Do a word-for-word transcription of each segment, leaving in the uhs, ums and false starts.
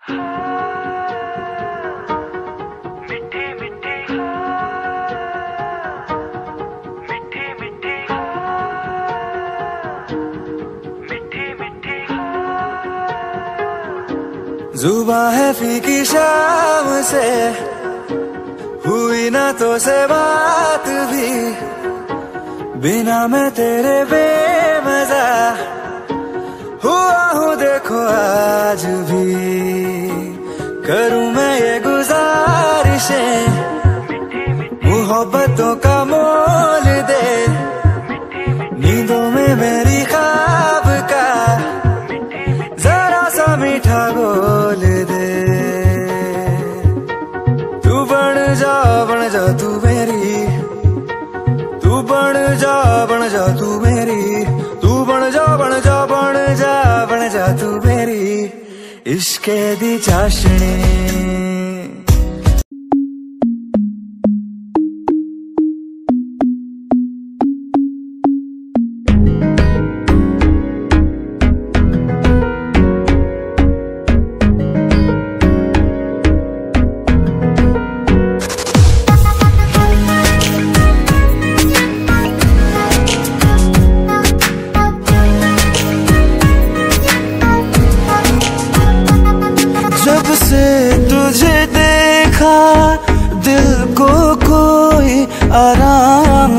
मिठी मिठी मिठी मिठी मिठी मिठी जुबां है फीकी शाम से, हुई ना तो से बात भी, बिना मैं तेरे बेमजा हुआ हूँ देखो आज भी। करूँ मैं ये गुजारिशें, मोहब्बतों का मोल दे, नींदों में मेरी ख्वाब का जरा सा मीठा बोल दे। तू बन जा बन जा तू मेरी, तू बन जा बन जा तू मेरी, तू बन जा बन जा बन जा बन जा तू मेरी इश्के दी चाशनी। जब से तुझे देखा दिल को कोई आराम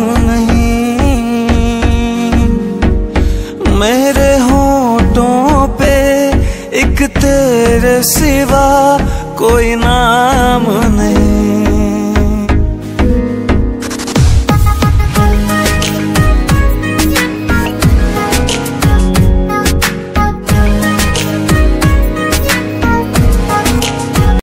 नहीं, मेरे होठों पे एक तेरे सिवा कोई नाम नहीं।